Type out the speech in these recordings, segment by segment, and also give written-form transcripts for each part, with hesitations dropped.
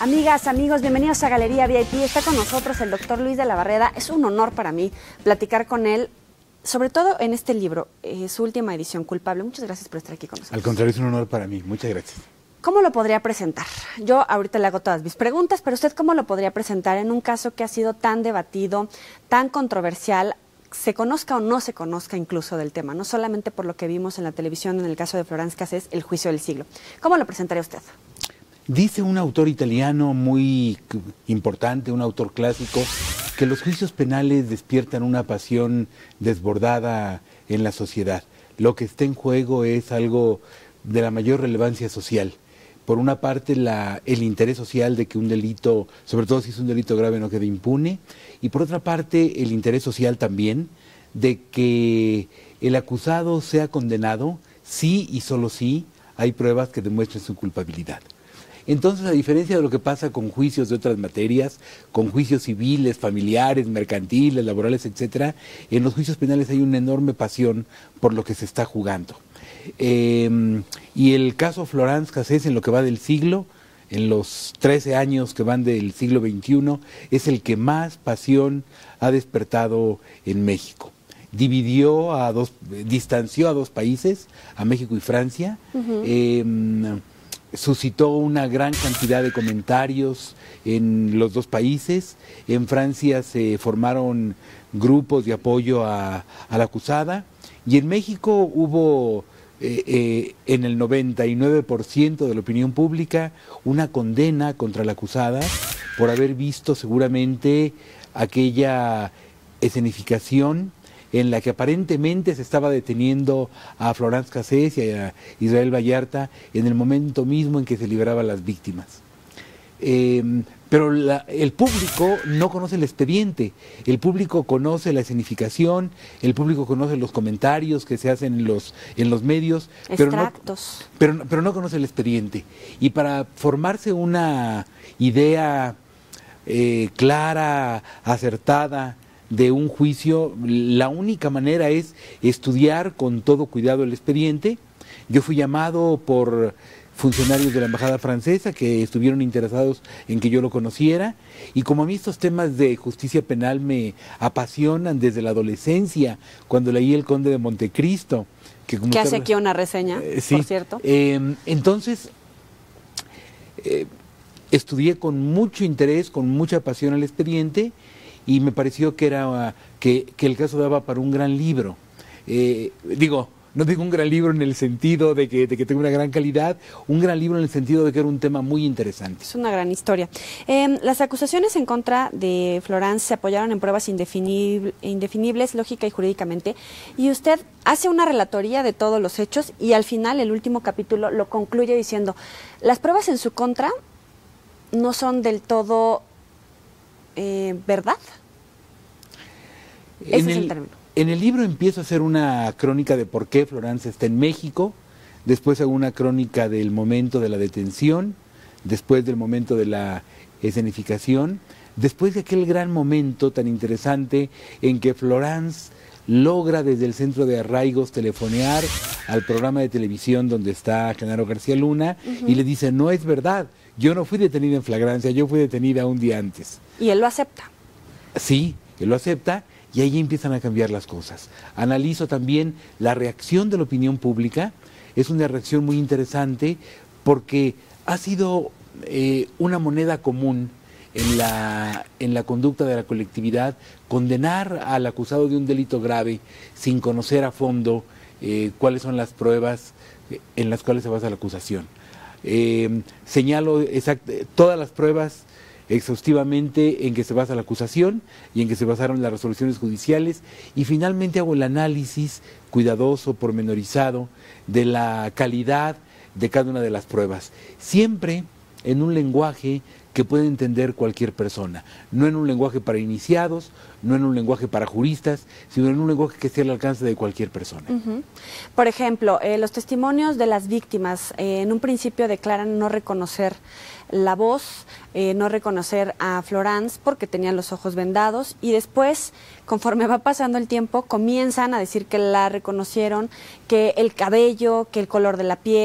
Amigas, amigos, bienvenidos a Galería VIP. Está con nosotros el doctor Luis de la Barreda. Es un honor para mí platicar con él, sobre todo en este libro, su última edición, Culpable. Muchas gracias por estar aquí con nosotros. Al contrario, es un honor para mí. Muchas gracias. ¿Cómo lo podría presentar? Yo ahorita le hago todas mis preguntas, pero usted ¿cómo lo podría presentar en un caso que ha sido tan debatido, tan controversial, se conozca o no se conozca incluso del tema, no solamente por lo que vimos en la televisión en el caso de Florence Cassés, el juicio del siglo? ¿Cómo lo presentaría usted? Dice un autor italiano muy importante, un autor clásico, que los juicios penales despiertan una pasión desbordada en la sociedad. Lo que está en juego es algo de la mayor relevancia social. Por una parte, el interés social de que un delito, sobre todo si es un delito grave, no quede impune. Y por otra parte, el interés social también de que el acusado sea condenado, sí y solo sí hay pruebas que demuestren su culpabilidad. Entonces, a diferencia de lo que pasa con juicios de otras materias, con juicios civiles, familiares, mercantiles, laborales, etcétera, en los juicios penales hay una enorme pasión por lo que se está jugando. Y el caso Florence Cassés, en lo que va del siglo, en los 13 años que van del siglo XXI, es el que más pasión ha despertado en México. Distanció a dos países, a México y Francia. Suscitó una gran cantidad de comentarios en los dos países. En Francia se formaron grupos de apoyo a la acusada, y en México hubo en el 99% de la opinión pública una condena contra la acusada por haber visto seguramente aquella escenificación en la que aparentemente se estaba deteniendo a Florence Cassés y a Israel Vallarta en el momento mismo en que se liberaban las víctimas. Pero el público no conoce el expediente, el público conoce la escenificación, el público conoce los comentarios que se hacen en los medios, extractos, pero no conoce el expediente. Y para formarse una idea clara, acertada, de un juicio, la única manera es estudiar con todo cuidado el expediente. Yo fui llamado por funcionarios de la embajada francesa que estuvieron interesados en que yo lo conociera, y como a mí estos temas de justicia penal me apasionan desde la adolescencia, cuando leí El Conde de Montecristo, que hace aquí una reseña, sí, por cierto. Entonces estudié con mucho interés, con mucha pasión el expediente, y me pareció que el caso daba para un gran libro. No digo un gran libro en el sentido de que tenga una gran calidad, un gran libro en el sentido de que era un tema muy interesante. Es una gran historia. Las acusaciones en contra de Florence se apoyaron en pruebas indefinibles, lógica y jurídicamente, y usted hace una relatoría de todos los hechos y al final, el último capítulo, lo concluye diciendo: las pruebas en su contra no son del todo verdad. Ese es el término. En el libro empiezo a hacer una crónica de por qué Florence está en México, después hago una crónica del momento de la detención, después del momento de la escenificación, después de aquel gran momento tan interesante en que Florence logra desde el centro de arraigos telefonear al programa de televisión donde está Genaro García Luna, y le dice: no es verdad, yo no fui detenida en flagrancia, yo fui detenida un día antes. ¿Y él lo acepta? Sí, él lo acepta, y ahí empiezan a cambiar las cosas. Analizo también la reacción de la opinión pública. Es una reacción muy interesante porque ha sido una moneda común en la conducta de la colectividad condenar al acusado de un delito grave sin conocer a fondo cuáles son las pruebas en las cuales se basa la acusación. Señalo todas las pruebas exhaustivamente en que se basa la acusación y en que se basaron las resoluciones judiciales, y finalmente hago el análisis cuidadoso, pormenorizado, de la calidad de cada una de las pruebas, siempre en un lenguaje que puede entender cualquier persona, no en un lenguaje para iniciados, no en un lenguaje para juristas, sino en un lenguaje que esté al alcance de cualquier persona. Por ejemplo, los testimonios de las víctimas en un principio declaran no reconocer la voz, no reconocer a Florence porque tenían los ojos vendados, y después, conforme va pasando el tiempo, comienzan a decir que la reconocieron, que el cabello, que el color de la piel,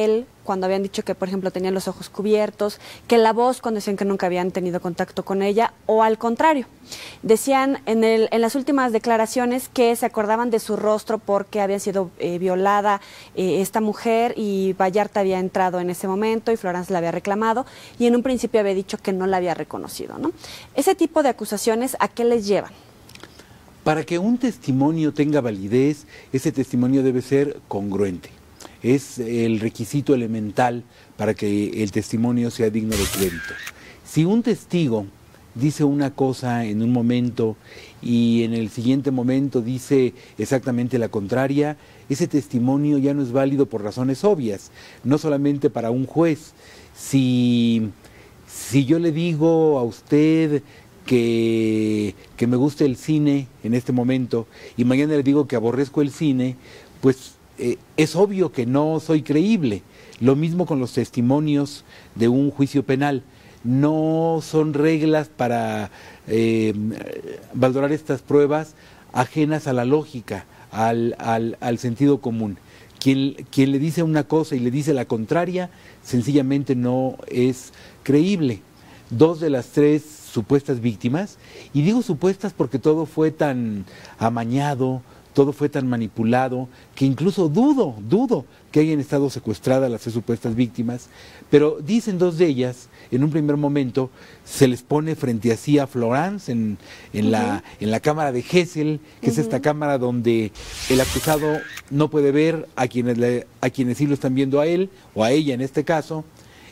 cuando habían dicho que, por ejemplo, tenía los ojos cubiertos, que la voz cuando decían que nunca habían tenido contacto con ella, o al contrario. Decían en las últimas declaraciones que se acordaban de su rostro porque había sido violada esta mujer y Vallarta había entrado en ese momento y Florence la había reclamado y en un principio había dicho que no la había reconocido, ¿no? Ese tipo de acusaciones, ¿a qué les llevan? Para que un testimonio tenga validez, ese testimonio debe ser congruente. Es el requisito elemental para que el testimonio sea digno de crédito. Si un testigo dice una cosa en un momento y en el siguiente momento dice exactamente la contraria, ese testimonio ya no es válido por razones obvias, no solamente para un juez. Si yo le digo a usted que me gusta el cine en este momento y mañana le digo que aborrezco el cine, pues es obvio que no soy creíble. Lo mismo con los testimonios de un juicio penal. No son reglas para valorar estas pruebas ajenas a la lógica, al sentido común. Quien le dice una cosa y le dice la contraria, sencillamente no es creíble. 2 de las 3 supuestas víctimas, y digo supuestas porque todo fue tan amañado, todo fue tan manipulado, que incluso dudo que hayan estado secuestradas las 3 supuestas víctimas, pero dicen 2 de ellas, en un primer momento, se les pone frente así a Florence en la cámara de Gesell, que es esta cámara donde el acusado no puede ver a quienes sí lo están viendo a él, o a ella en este caso.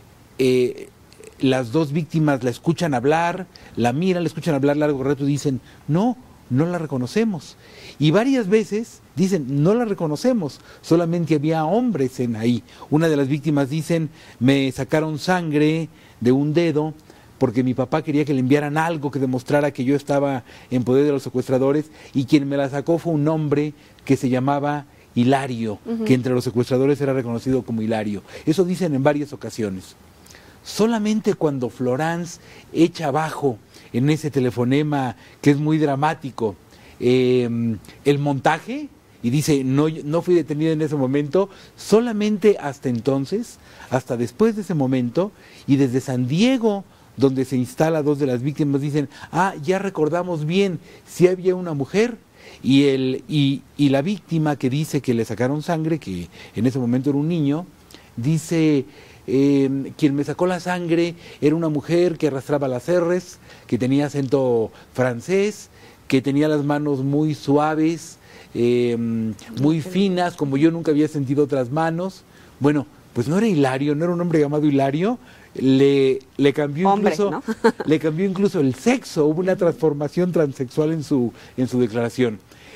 Las 2 víctimas la escuchan hablar, la miran, la escuchan hablar largo rato y dicen, no la reconocemos. Y varias veces dicen, no la reconocemos, solamente había hombres ahí. Una de las víctimas dicen, me sacaron sangre de un dedo porque mi papá quería que le enviaran algo que demostrara que yo estaba en poder de los secuestradores, y quien me la sacó fue un hombre que se llamaba Hilario, que entre los secuestradores era reconocido como Hilario. Eso dicen en varias ocasiones. Solamente cuando Florence echa abajo en ese telefonema, que es muy dramático, el montaje, y dice, no fui detenida en ese momento, solamente hasta entonces, hasta después de ese momento, y desde San Diego, donde se instala 2 de las víctimas, dicen, ya recordamos bien, si había una mujer, y la víctima que dice que le sacaron sangre, que en ese momento era un niño, dice, quien me sacó la sangre era una mujer que arrastraba las R's, que tenía acento francés, que tenía las manos muy suaves, muy finas, como yo nunca había sentido otras manos. Bueno, pues no era Hilario, no era un hombre llamado Hilario, le cambió incluso, ¿no? Le cambió incluso el sexo, hubo una transformación transexual en su declaración.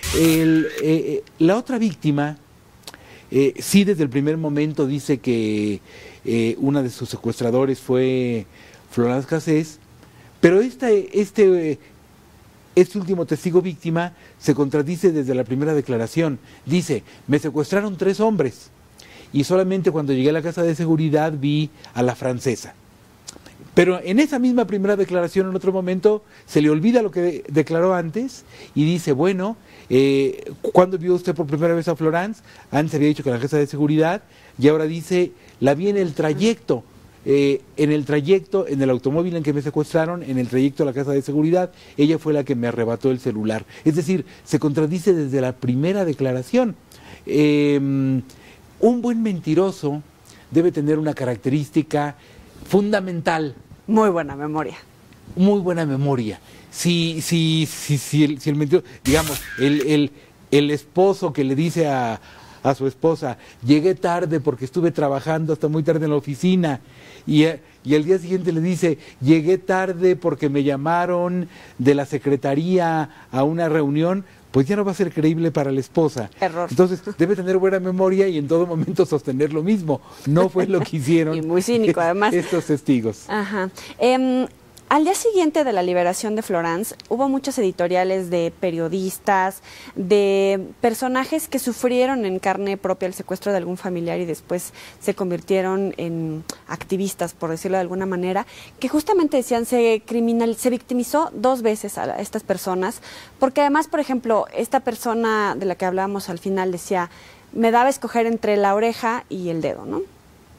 La otra víctima, sí, desde el primer momento dice que una de sus secuestradores fue Florence Cassés, pero este último testigo víctima se contradice desde la primera declaración. Dice, me secuestraron 3 hombres y solamente cuando llegué a la casa de seguridad vi a la francesa. Pero en esa misma primera declaración, en otro momento, se le olvida lo que declaró antes y dice, bueno, ¿cuándo vio usted por primera vez a Florence? Antes había dicho que en la casa de seguridad, y ahora dice, la vi en el trayecto, en el automóvil en que me secuestraron, en el trayecto a la casa de seguridad, ella fue la que me arrebató el celular. Es decir, se contradice desde la primera declaración. Un buen mentiroso debe tener una característica fundamental. Muy buena memoria. Muy buena memoria. Si el mentiroso, digamos, el esposo que le dice a su esposa, llegué tarde porque estuve trabajando hasta muy tarde en la oficina, y al día siguiente le dice, llegué tarde porque me llamaron de la secretaría a una reunión, pues ya no va a ser creíble para la esposa. Error. Entonces debe tener buena memoria y en todo momento sostener lo mismo. No fue lo que hicieron. Y muy cínico, además. Estos testigos. Ajá. Al día siguiente de la liberación de Florence, hubo muchos editoriales de periodistas, de personajes que sufrieron en carne propia el secuestro de algún familiar y después se convirtieron en activistas, por decirlo de alguna manera, que justamente decían se victimizó 2 veces a estas personas, porque además, por ejemplo, esta persona de la que hablábamos al final decía, me daba a escoger entre la oreja y el dedo, ¿no?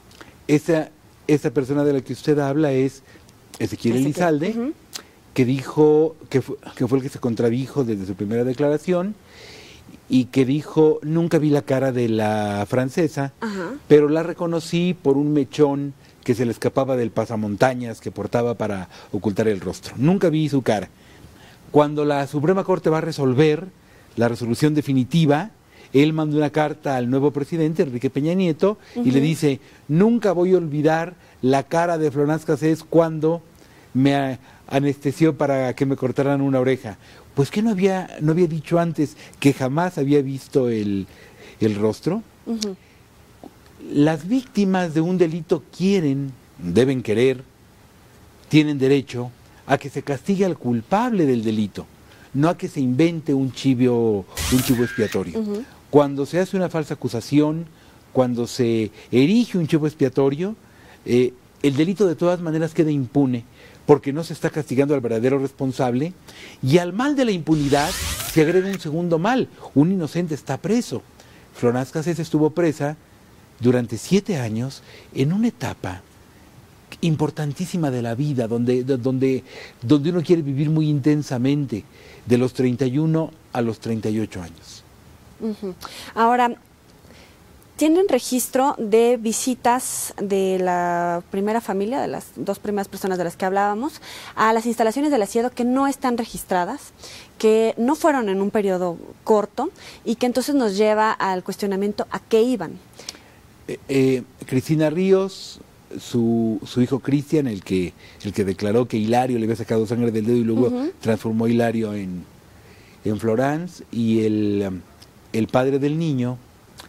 esa persona de la que usted habla es Ezequiel Elizalde, Ujú. que dijo que fue el que se contradijo desde su primera declaración y que dijo: nunca vi la cara de la francesa, Ajá. pero la reconocí por un mechón que se le escapaba del pasamontañas que portaba para ocultar el rostro. Nunca vi su cara. Cuando la Suprema Corte va a resolver la resolución definitiva, él manda una carta al nuevo presidente, Enrique Peña Nieto, y le dice: nunca voy a olvidar la cara de Florence Cassés cuando me anestesió para que me cortaran una oreja. Pues que no había dicho antes que jamás había visto el rostro. Ujú. Las víctimas de un delito deben querer, tienen derecho a que se castigue al culpable del delito, no a que se invente un chivo expiatorio. Ujú. Cuando se hace una falsa acusación, cuando se erige un chivo expiatorio, el delito de todas maneras queda impune, porque no se está castigando al verdadero responsable, y al mal de la impunidad se agrega un segundo mal: un inocente está preso. Florence Cassés estuvo presa durante 7 años en una etapa importantísima de la vida, donde uno quiere vivir muy intensamente, de los 31 a los 38 años. Ujú. Ahora, ¿tienen registro de visitas de la primera familia, de las 2 primeras personas de las que hablábamos, a las instalaciones del Asiedo que no están registradas, que no fueron en un periodo corto y que entonces nos lleva al cuestionamiento a qué iban? Cristina Ríos, su hijo Cristian, el que declaró que Hilario le había sacado sangre del dedo y luego transformó a Hilario en Florence, y el padre del niño,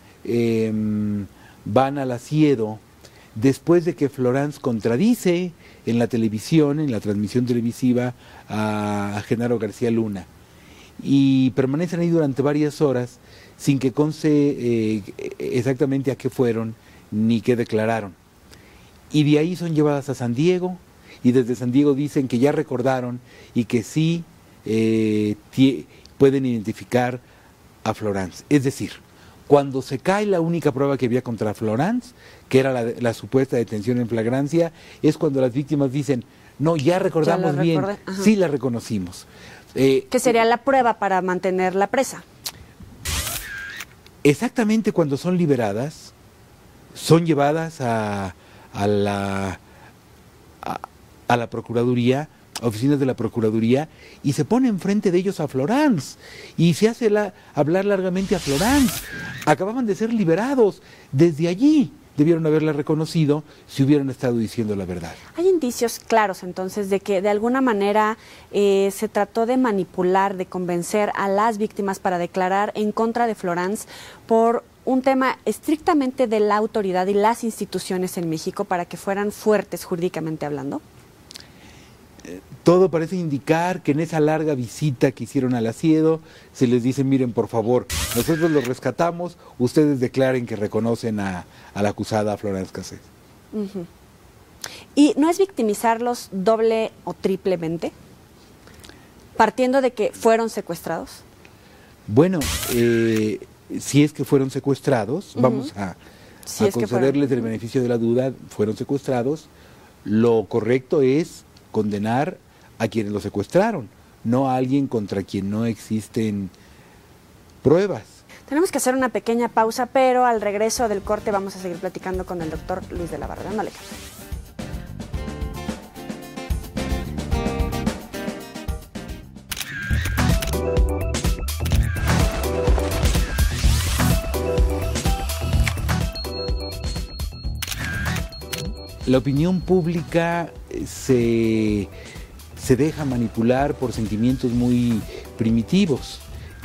van al Asiedo después de que Florence contradice en la televisión, en la transmisión televisiva, a Genaro García Luna, y permanecen ahí durante varias horas sin que conste exactamente a qué fueron ni qué declararon. Y de ahí son llevadas a San Diego, y desde San Diego dicen que ya recordaron y que sí pueden identificar a Florence. Es decir, cuando se cae la única prueba que había contra Florence, que era la supuesta detención en flagrancia, es cuando las víctimas dicen: no, ya recordamos bien, sí la reconocimos. ¿Qué sería la prueba para mantenerla presa? Exactamente, cuando son liberadas, son llevadas a la Procuraduría, a oficinas de la Procuraduría, y se pone enfrente de ellos a Florence, y se hace hablar largamente a Florence. Acababan de ser liberados. Desde allí debieron haberla reconocido si hubieran estado diciendo la verdad. Hay indicios claros entonces de que de alguna manera se trató de manipular, de convencer a las víctimas para declarar en contra de Florence por un tema estrictamente de la autoridad y las instituciones en México, para que fueran fuertes jurídicamente hablando. Todo parece indicar que en esa larga visita que hicieron al Asiedo se les dice: miren, por favor, nosotros los rescatamos, ustedes declaren que reconocen a la acusada Florence Cassés. Uh-huh. ¿Y no es victimizarlos doble o triplemente, partiendo de que fueron secuestrados? Bueno, si es que fueron secuestrados, vamos a concederles el beneficio de la duda, fueron secuestrados. Lo correcto es condenar a quienes lo secuestraron, no a alguien contra quien no existen pruebas. Tenemos que hacer una pequeña pausa, pero al regreso del corte vamos a seguir platicando con el doctor Luis de la Barrera. No le cambie. La opinión pública se deja manipular por sentimientos muy primitivos.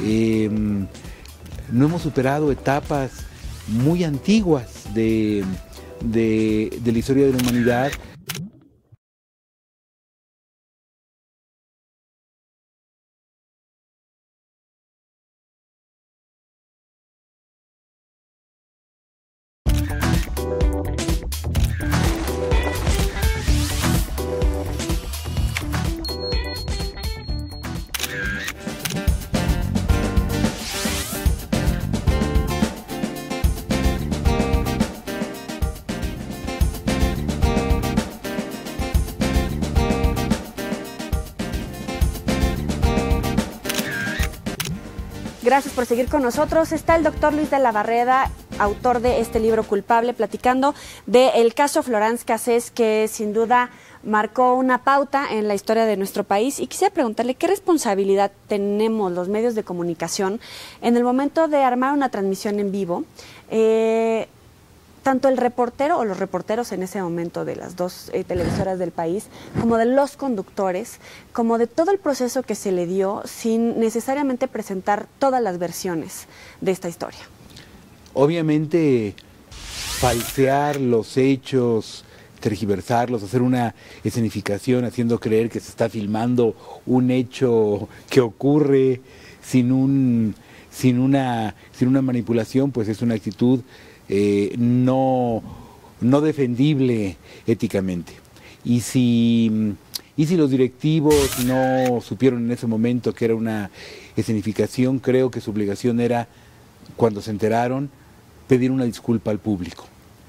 No hemos superado etapas muy antiguas de la historia de la humanidad. Gracias por seguir con nosotros. Está el doctor Luis de la Barreda, autor de este libro Culpable, platicando del caso Florence Cassés, que sin duda marcó una pauta en la historia de nuestro país. Y quisiera preguntarle qué responsabilidad tenemos los medios de comunicación en el momento de armar una transmisión en vivo. Tanto el reportero o los reporteros en ese momento de las dos televisoras del país, como de los conductores, como de todo el proceso que se le dio sin necesariamente presentar todas las versiones de esta historia. Obviamente, falsear los hechos, tergiversarlos, hacer una escenificación haciendo creer que se está filmando un hecho que ocurre sin una manipulación, pues es una actitud no defendible éticamente. Y si los directivos no supieron en ese momento que era una escenificación, creo que su obligación era, cuando se enteraron, pedir una disculpa al público.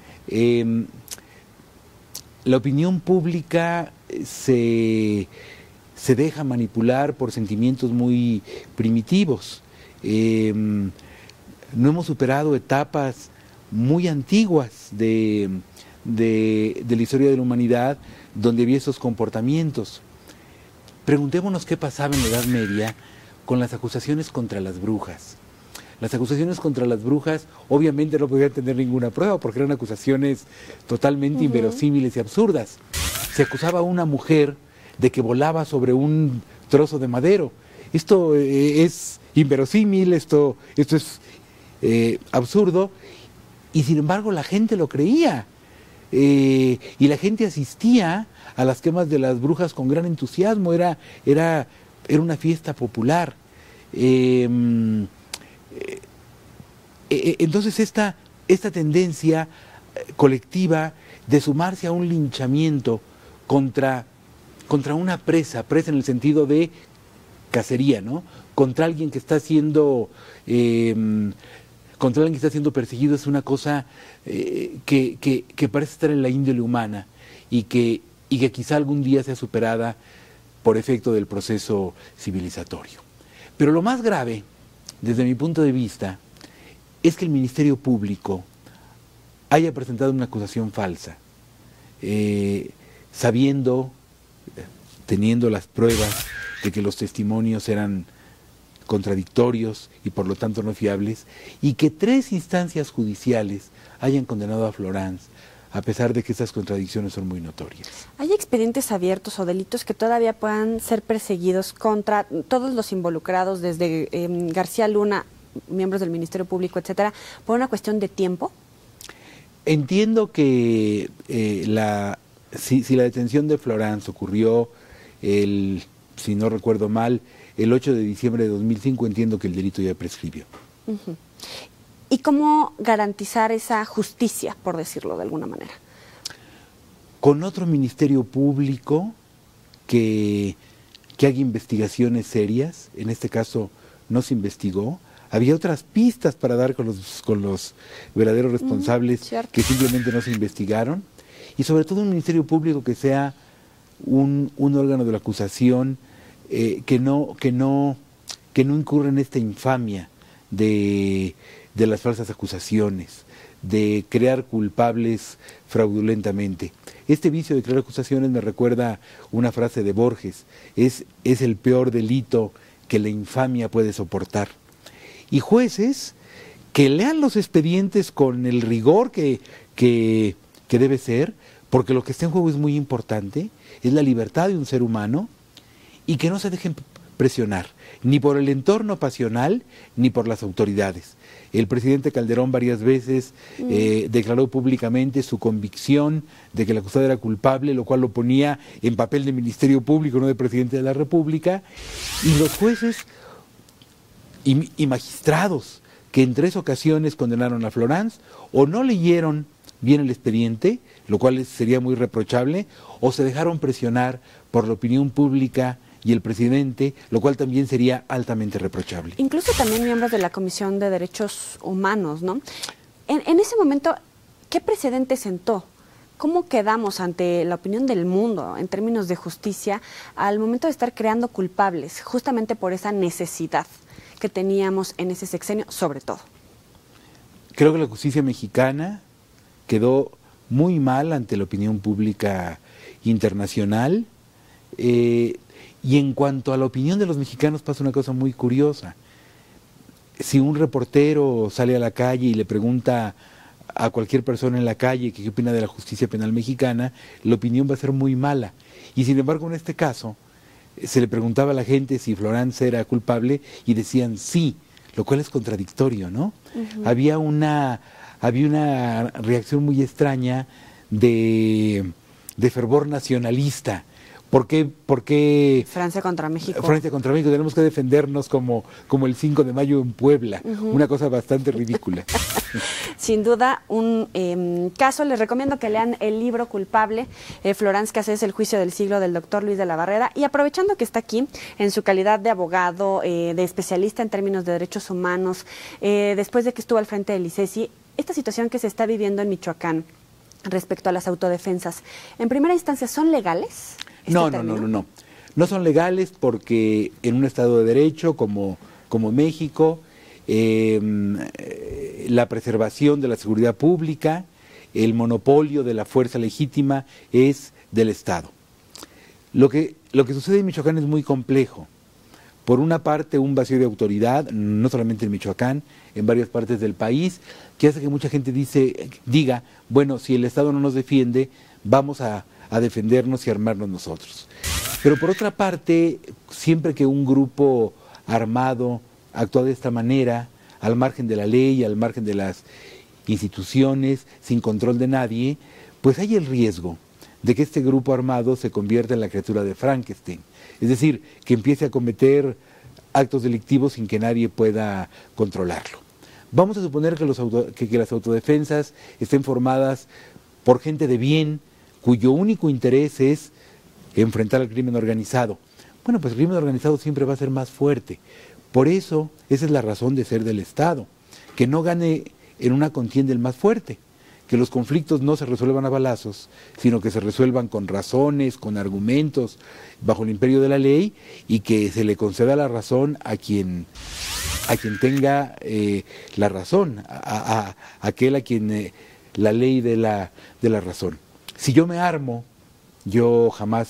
La opinión pública se deja manipular por sentimientos muy primitivos. No hemos superado etapas muy antiguas de la historia de la humanidad donde había esos comportamientos. Preguntémonos qué pasaba en la Edad Media con las acusaciones contra las brujas. Las acusaciones contra las brujas obviamente no podían tener ninguna prueba porque eran acusaciones totalmente inverosímiles y absurdas. Se acusaba a una mujer de que volaba sobre un trozo de madero. Esto es inverosímil, esto es absurdo, y sin embargo la gente lo creía. Y la gente asistía a las quemas de las brujas con gran entusiasmo, era una fiesta popular. Entonces esta tendencia colectiva de sumarse a un linchamiento contra una presa en el sentido de cacería, ¿no? Contra alguien que está siendo perseguido, es una cosa que parece estar en la índole humana y que quizá algún día sea superada por efecto del proceso civilizatorio. Pero lo más grave, desde mi punto de vista, es que el Ministerio Público haya presentado una acusación falsa, teniendo las pruebas de que los testimonios eran contradictorios y por lo tanto no fiables, y que 3 instancias judiciales hayan condenado a Florence, a pesar de que esas contradicciones son muy notorias. ¿Hay expedientes abiertos o delitos que todavía puedan ser perseguidos contra todos los involucrados, desde García Luna, miembros del Ministerio Público, etcétera, por una cuestión de tiempo? Entiendo que si la detención de Florence ocurrió si no recuerdo mal, el 8 de diciembre de 2005, entiendo que el delito ya prescribió. ¿Y cómo garantizar esa justicia, por decirlo de alguna manera? Con otro Ministerio Público que haga investigaciones serias. En este caso no se investigó. Había otras pistas para dar con los verdaderos responsables que simplemente no se investigaron. Y sobre todo un Ministerio Público que sea un órgano de la acusación que no incurra en esta infamia de las falsas acusaciones, de crear culpables fraudulentamente. Este vicio de crear acusaciones me recuerda una frase de Borges: es el peor delito que la infamia puede soportar. Y jueces que lean los expedientes con el rigor que debe ser, porque lo que está en juego es muy importante, es la libertad de un ser humano, y que no se dejen presionar, ni por el entorno pasional, ni por las autoridades. El presidente Calderón varias veces declaró públicamente su convicción de que el acusado era culpable, lo cual lo ponía en papel de Ministerio Público, no de presidente de la República, y los jueces y magistrados que en 3 ocasiones condenaron a Florence, o no leyeron bien el expediente, lo cual sería muy reprochable, o se dejaron presionar por la opinión pública y el presidente, lo cual también sería altamente reprochable. Incluso también miembros de la Comisión de Derechos Humanos, ¿no? En ese momento, ¿qué precedente sentó? ¿Cómo quedamos ante la opinión del mundo en términos de justicia al momento de estar creando culpables, justamente por esa necesidad que teníamos en ese sexenio, sobre todo? Creo que la justicia mexicana quedó muy mal ante la opinión pública internacional. Y en cuanto a la opinión de los mexicanos pasa una cosa muy curiosa. Si un reportero sale a la calle y le pregunta a cualquier persona en la calle qué opina de la justicia penal mexicana, la opinión va a ser muy mala. Y sin embargo, en este caso, se le preguntaba a la gente si Florence era culpable y decían sí, lo cual es contradictorio, ¿no? Uh-huh. Había una reacción muy extraña de fervor nacionalista. ¿Por qué Francia contra México? Francia contra México, tenemos que defendernos como el 5 de mayo en Puebla, una cosa bastante ridícula. Sin duda, un caso. Les recomiendo que lean el libro Culpable, Florence Cassés, el juicio del siglo, del doctor Luis de la Barrera. Y aprovechando que está aquí, en su calidad de abogado, de especialista en términos de derechos humanos, después de que estuvo al frente del ICESI, esta situación que se está viviendo en Michoacán respecto a las autodefensas, en primera instancia, ¿son legales? No. No son legales porque en un Estado de Derecho como México, la preservación de la seguridad pública, el monopolio de la fuerza legítima es del Estado. Lo que sucede en Michoacán es muy complejo. Por una parte, un vacío de autoridad, no solamente en Michoacán, en varias partes del país, que hace que mucha gente diga, bueno, si el Estado no nos defiende, vamos a defendernos y armarnos nosotros. Pero por otra parte, siempre que un grupo armado actúa de esta manera, al margen de la ley, al margen de las instituciones, sin control de nadie, pues hay el riesgo de que este grupo armado se convierta en la criatura de Frankenstein. Es decir, que empiece a cometer actos delictivos sin que nadie pueda controlarlo. Vamos a suponer que las autodefensas estén formadas por gente de bien, cuyo único interés es enfrentar al crimen organizado. Bueno, pues el crimen organizado siempre va a ser más fuerte. Por eso, esa es la razón de ser del Estado, que no gane en una contienda el más fuerte, que los conflictos no se resuelvan a balazos, sino que se resuelvan con razones, con argumentos, bajo el imperio de la ley, y que se le conceda la razón a quien tenga la razón, a aquel a quien la ley de la razón. Si yo me armo, yo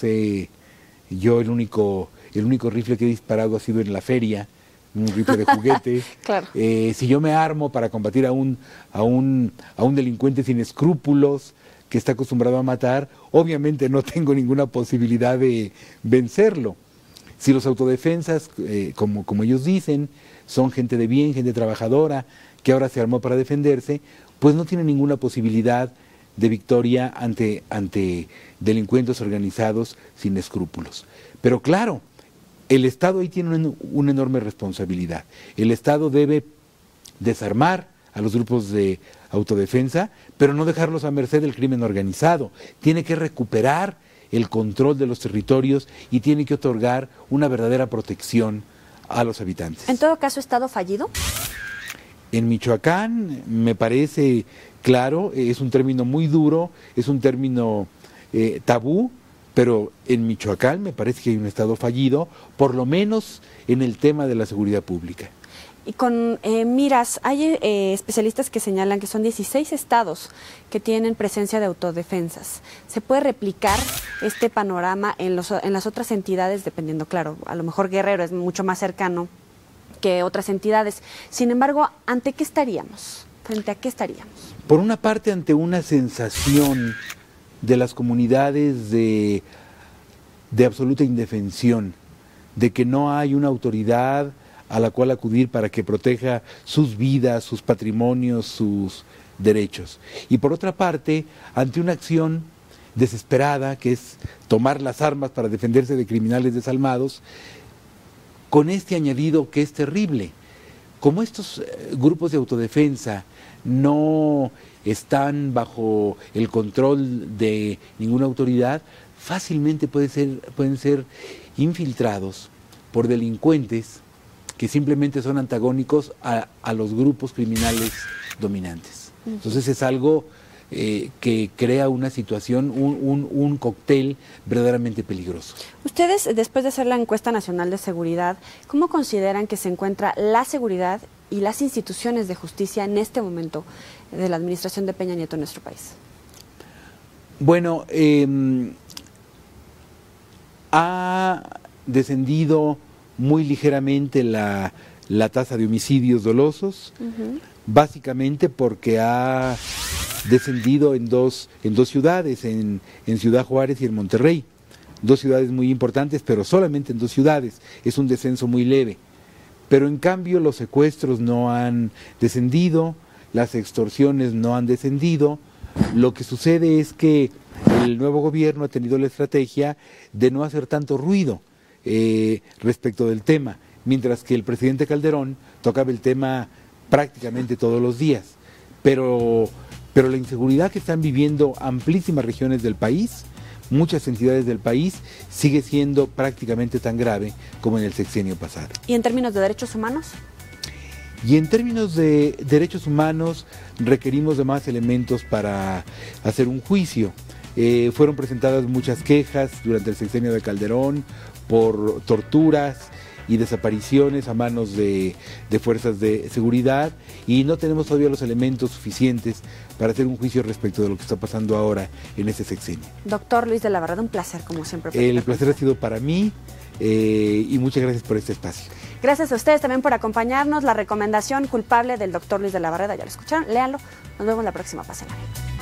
el único rifle que he disparado ha sido en la feria, un rifle de juguete. Claro. Si yo me armo para combatir a un delincuente sin escrúpulos que está acostumbrado a matar, obviamente no tengo ninguna posibilidad de vencerlo. Si los autodefensas, como ellos dicen, son gente de bien, gente trabajadora, que ahora se armó para defenderse, pues no tienen ninguna posibilidad de victoria ante delincuentes organizados sin escrúpulos. Pero claro, el Estado ahí tiene una enorme responsabilidad. El Estado debe desarmar a los grupos de autodefensa, pero no dejarlos a merced del crimen organizado. Tiene que recuperar el control de los territorios y tiene que otorgar una verdadera protección a los habitantes. En todo caso, ¿Estado fallido? En Michoacán, me parece claro, es un término muy duro, es un término tabú, pero en Michoacán me parece que hay un Estado fallido, por lo menos en el tema de la seguridad pública. Y con miras, hay especialistas que señalan que son 16 estados que tienen presencia de autodefensas. ¿Se puede replicar este panorama en las otras entidades? Dependiendo, claro, a lo mejor Guerrero es mucho más cercano que otras entidades. Sin embargo, ¿ante qué estaríamos? ¿Frente a qué estaríamos? Por una parte, ante una sensación de las comunidades de absoluta indefensión, de que no hay una autoridad a la cual acudir para que proteja sus vidas, sus patrimonios, sus derechos. Y por otra parte, ante una acción desesperada, que es tomar las armas para defenderse de criminales desalmados, con este añadido que es terrible. Como estos grupos de autodefensa no están bajo el control de ninguna autoridad, fácilmente pueden ser infiltrados por delincuentes que simplemente son antagónicos a los grupos criminales dominantes. Entonces es algo que crea una situación, un cóctel verdaderamente peligroso. Ustedes, después de hacer la encuesta nacional de seguridad, ¿cómo consideran que se encuentra la seguridad y las instituciones de justicia en este momento de la administración de Peña Nieto en nuestro país? Bueno, ha descendido muy ligeramente la tasa de homicidios dolosos, básicamente porque ha descendido en dos ciudades, en Ciudad Juárez y en Monterrey. Dos ciudades muy importantes, pero solamente en dos ciudades. Es un descenso muy leve. Pero en cambio los secuestros no han descendido, las extorsiones no han descendido. Lo que sucede es que el nuevo gobierno ha tenido la estrategia de no hacer tanto ruido respecto del tema, mientras que el presidente Calderón tocaba el tema prácticamente todos los días. Pero la inseguridad que están viviendo amplísimas regiones del país, muchas entidades del país, sigue siendo prácticamente tan grave como en el sexenio pasado. ¿Y en términos de derechos humanos? Y en términos de derechos humanos requerimos de más elementos para hacer un juicio. Fueron presentadas muchas quejas durante el sexenio de Calderón por torturas y desapariciones a manos de fuerzas de seguridad, y no tenemos todavía los elementos suficientes para hacer un juicio respecto de lo que está pasando ahora en este sexenio. Doctor Luis de la Barreda, un placer como siempre. El placer ha sido para mí y muchas gracias por este espacio. Gracias a ustedes también por acompañarnos. La recomendación culpable del doctor Luis de la Barreda, ya lo escucharon, léanlo. Nos vemos la próxima, pásenla bien.